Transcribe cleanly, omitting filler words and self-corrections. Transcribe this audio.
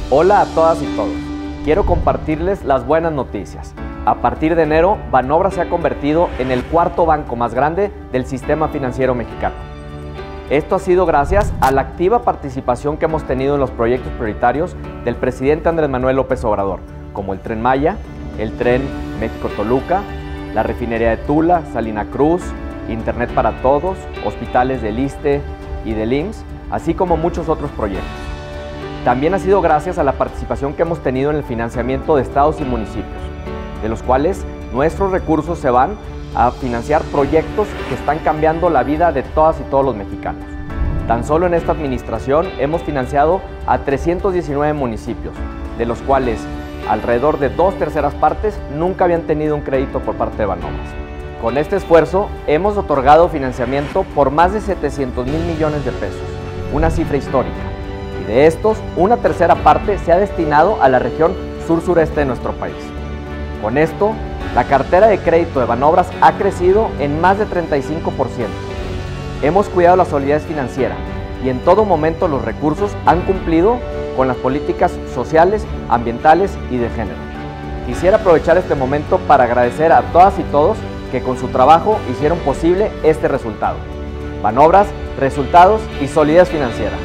Hola a todas y todos. Quiero compartirles las buenas noticias. A partir de enero, Banobras se ha convertido en el cuarto banco más grande del sistema financiero mexicano. Esto ha sido gracias a la activa participación que hemos tenido en los proyectos prioritarios del presidente Andrés Manuel López Obrador, como el Tren Maya, el Tren México-Toluca, la refinería de Tula, Salina Cruz, Internet para Todos, hospitales del ISSSTE y del IMSS, así como muchos otros proyectos. También ha sido gracias a la participación que hemos tenido en el financiamiento de estados y municipios, de los cuales nuestros recursos se van a financiar proyectos que están cambiando la vida de todas y todos los mexicanos. Tan solo en esta administración hemos financiado a 319 municipios, de los cuales alrededor de 2/3 partes nunca habían tenido un crédito por parte de Banobras. Con este esfuerzo hemos otorgado financiamiento por más de 700,000 millones de pesos, una cifra histórica. Y de estos, 1/3 parte se ha destinado a la región sur-sureste de nuestro país. Con esto, la cartera de crédito de Banobras ha crecido en más de 35%. Hemos cuidado la solidez financiera y en todo momento los recursos han cumplido con las políticas sociales, ambientales y de género. Quisiera aprovechar este momento para agradecer a todas y todos que con su trabajo hicieron posible este resultado. Banobras, resultados y solidez financiera.